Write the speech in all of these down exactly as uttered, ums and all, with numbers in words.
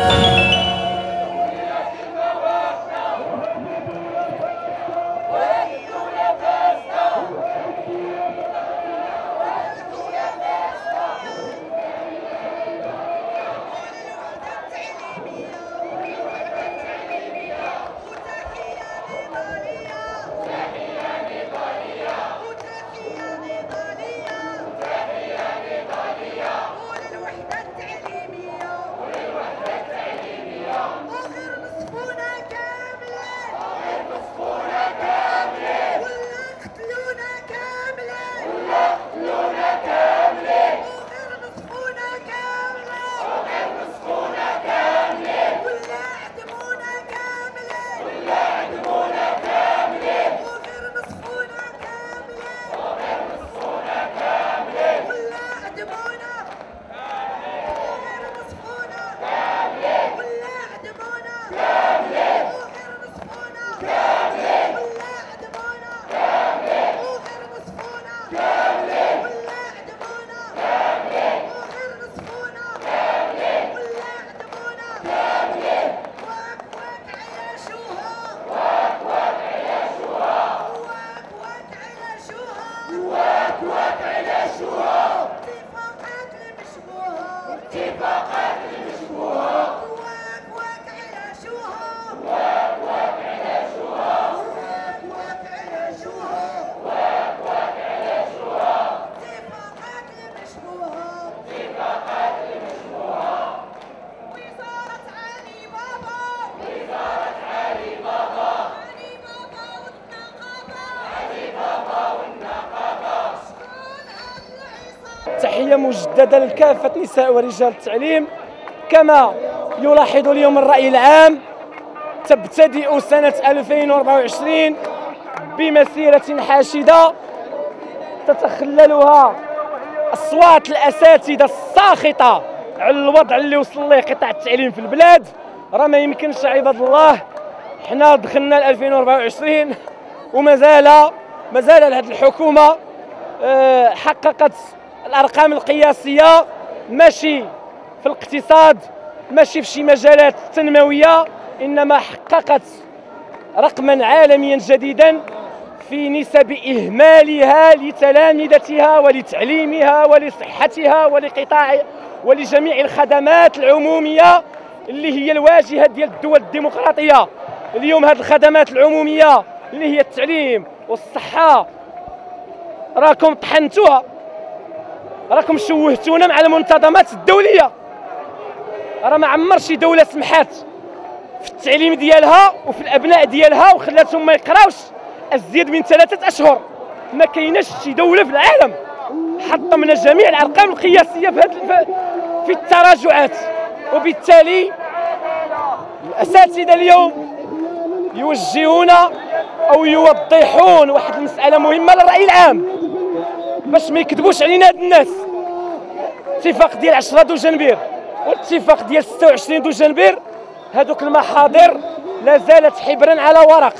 تحية مجددة لكافة نساء ورجال التعليم. كما يلاحظ اليوم الرأي العام، تبتدئ سنة ألفين وأربعة وعشرين بمسيرة حاشدة تتخللها أصوات الأساتذة الساخطة على الوضع اللي وصل ليه قطاع التعليم في البلاد. راه ما يمكنش عباد الله، حنا دخلنا ل ألفين وأربعة وعشرين ومازال مازال هذه الحكومة حققت الأرقام القياسية، ماشي في الاقتصاد، ماشي في شي مجالات تنموية، إنما حققت رقما عالميا جديدا في نسب إهمالها لتلامذتها ولتعليمها ولصحتها ولقطاع ولجميع الخدمات العمومية اللي هي الواجهة ديال الدول الديمقراطية. اليوم هذه الخدمات العمومية اللي هي التعليم والصحة راكم طحنتوها، راكم شوهتونا مع المنتظمات الدولية. راه ما عمر شي دولة سمحات في التعليم ديالها وفي الأبناء ديالها وخلاتهم ما يقراوش أزيد من ثلاثة أشهر. ما كايناش شي دولة في العالم حطمنا جميع الأرقام القياسية في هذا في التراجعات. وبالتالي الأساتذة اليوم يوجهون أو يوضحون واحد المسألة مهمة للرأي العام باش ما يكذبوش علينا هاد الناس. الاتفاق ديال عشرة دجنبير والاتفاق ديال ستة وعشرين دجنبير، هذوك المحاضر لا زالت حبرا على ورق،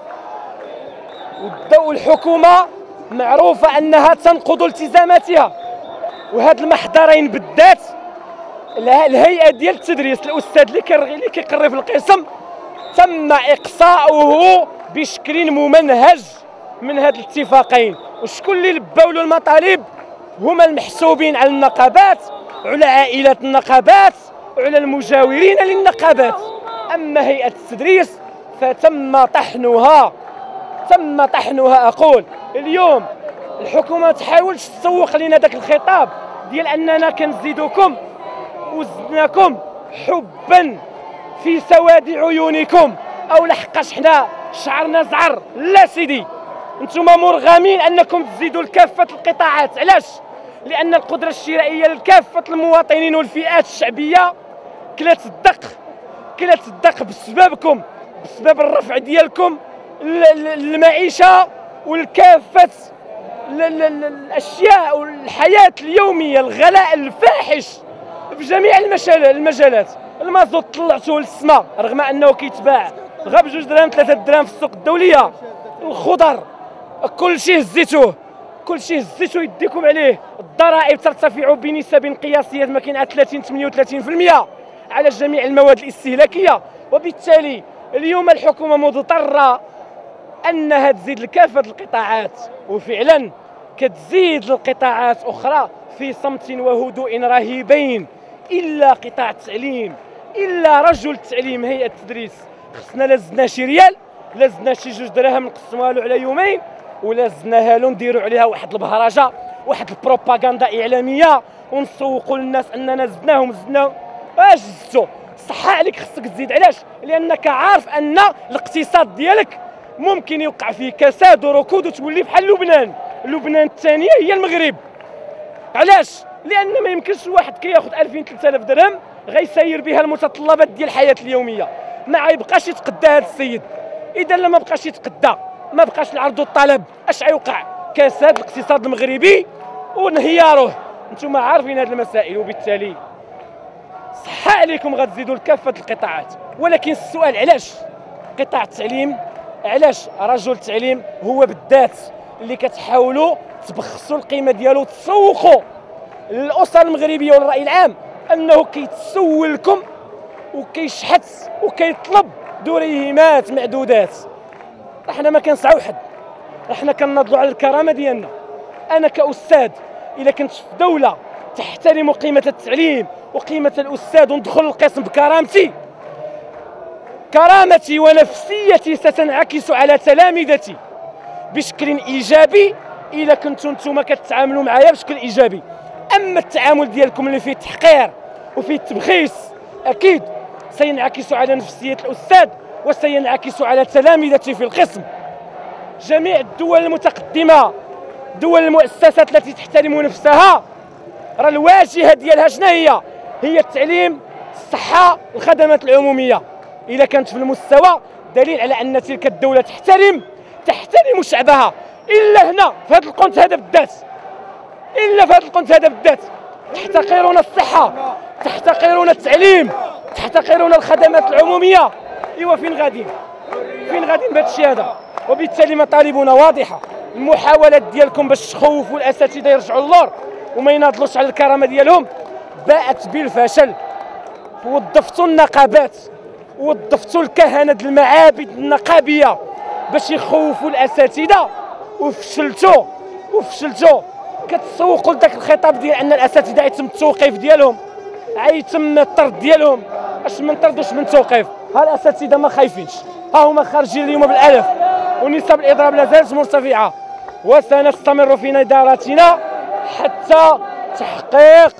والحكومة معروفة أنها تنقض التزاماتها. وهاد المحضرين بالذات الهيئة ديال التدريس، الأستاذ اللي كيقري في القسم تم إقصاؤه بشكل ممنهج من هاد الاتفاقين. وشكون اللي لباو له المطالب؟ هما المحسوبين على النقابات وعلى عائلات النقابات وعلى المجاورين للنقابات. أما هيئة التدريس فتم طحنها، تم طحنها. أقول اليوم الحكومة ما تحاولش تسوق لنا ذاك الخطاب ديال أننا كنزيدوكم وزدناكم حبا في سواد عيونكم أو لحقاش حنا شعرنا زعر. لا سيدي، انتم مرغمين أنكم تزيدوا لكافة القطاعات. علاش؟ لأن القدرة الشرائية لكافة المواطنين والفئات الشعبية كلات الدق، كلات الدق بسببكم، بسبب الرفع ديالكم المعيشة والكافة الأشياء والحياة اليومية، الغلاء الفاحش في جميع المجالات. المازوت طلعتوه للسماء رغم أنه كيتباع غير بجوج دراهم ثلاثة دراهم في السوق الدولية. الخضر كل شيء هزيتوه، كل شيء هزيتو يديكم عليه. الضرائب ترتفع بنسب قياسية ما كاين عاد ثلاثين ثمانية وثلاثين بالمئة. على جميع المواد الاستهلاكيه. وبالتالي اليوم الحكومه مضطره انها تزيد لكافه القطاعات، وفعلا كتزيد للقطاعات اخرى في صمت وهدوء رهيبين، الا قطاع التعليم، الا رجل التعليم هيئه التدريس. خصنا لا زدنا شي ريال، لا زدنا شي جوج دراهم نقسموها له على يومين، ولا زدناها له نديروا عليها واحد البهرجه، واحد البروباغندا اعلاميه، ونسوقوا للناس اننا زدناهم زدناهم. اش زدتو؟ صح عليك خصك تزيد. علاش؟ لانك عارف ان الاقتصاد ديالك ممكن يوقع فيه كساد وركود وتولي بحال لبنان. لبنان الثانيه هي المغرب. علاش؟ لان ما يمكنش واحد كياخذ ألفين ثلاثة آلاف درهم غيسير بها المتطلبات ديال الحياه اليوميه، ما غيبقاش يتقدى هذا السيد. اذا لما بقاش يتقدى، ما بقاش العرض والطلب، اش غيوقع؟ كساد الاقتصاد المغربي وانهياره. انتم عارفين هذه المسائل، وبالتالي صح عليكم غتزيدوا لكافه القطاعات. ولكن السؤال علاش قطاع التعليم؟ علاش رجل التعليم هو بالذات اللي كتحاولوا تبخسوا القيمه ديالو، تسوقوا للاسر المغربيه والراي العام انه كيتسول لكم وكيشحت وكيطلب دريهمات معدودات. احنا ما كنسعوا حد، احنا كنناضلوا على الكرامه ديالنا. انا كاستاذ الا كنت في دوله تحترم قيمه التعليم وقيمه الاستاذ وندخل القسم بكرامتي، كرامتي ونفسيتي ستنعكس على تلامذتي بشكل ايجابي الا كنتم نتوما كتعاملوا معايا بشكل ايجابي. اما التعامل ديالكم اللي فيه التحقير وفيه التبخيس اكيد سينعكس على نفسيه الاستاذ وسينعكس على تلامذتي في القسم. جميع الدول المتقدمه، دول المؤسسات التي تحترم نفسها، راه الواجهه ديالها شنو هي؟ هي التعليم، الصحه، الخدمات العموميه. اذا كانت في المستوى دليل على ان تلك الدوله تحترم تحترم شعبها. الا هنا في هذا القنت هذا بالذات، الا في هذا القنت هذا بالذات تحتقرون الصحه، تحتقرون التعليم، تحتقرون الخدمات العموميه. ايوا فين غاديين؟ فين غاديين بهذا الشيء هذا؟ وبالتالي مطالبنا واضحه. المحاولات ديالكم باش تخوفوا الاساتذه يرجعوا للور وما يناضلوش على الكرامه ديالهم باءت بالفشل. وظفتوا النقابات، وظفتوا الكهنه د المعابد النقابيه باش يخوفوا الاساتذه، وفشلتوا وفشلتوا. كتسوقوا لذاك الخطاب ديال ان الاساتذه يتم التوقيف ديالهم، يتم الطرد ديالهم. اش من طرد واش من توقيف؟ ها الاساتذه ما خايفينش، ها هما خارجين اليوم بالالاف، ونسب الاضراب لا زالت مرتفعه. وسنستمر في ندارتنا حتى تحقيق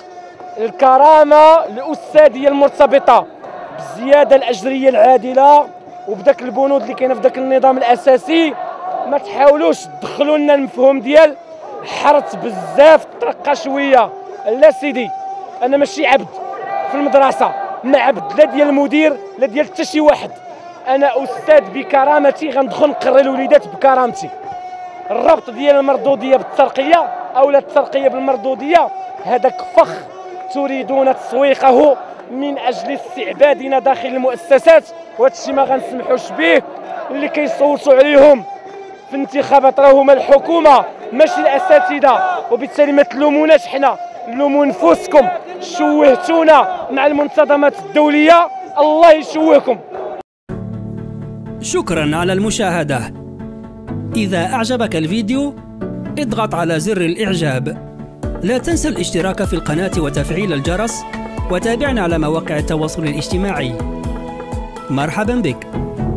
الكرامه الاستاذيه المرتبطه بالزياده الاجريه العادله وبداك البنود اللي كاينه في ذاك النظام الاساسي. ما تحاولوش تدخلوا لنا المفهوم ديال حرت بزاف ترقى شويه. لا سيدي، انا ماشي عبد في المدرسه، ما عبد لا ديال المدير لا ديال حتى شي واحد. انا استاذ بكرامتي، غندخل نقري الوليدات بكرامتي. الربط ديال المردوديه بالترقيه او لا الترقيه بالمردوديه هذاك فخ تريدون تسويقه من اجل استعبادنا داخل المؤسسات، وهذا الشيء ما غنسمحوش به. اللي كيصوتوا عليهم في الانتخابات راه هما الحكومه ماشي الاساتذه، وبالتالي ما تلوموناش حنا، لوموا نفوسكم. شوهتونا مع المنتظمات الدوليه، الله يشوهكم. شكرا على المشاهدة. إذا أعجبك الفيديو اضغط على زر الإعجاب. لا تنسى الاشتراك في القناة وتفعيل الجرس، وتابعنا على مواقع التواصل الاجتماعي. مرحبا بك.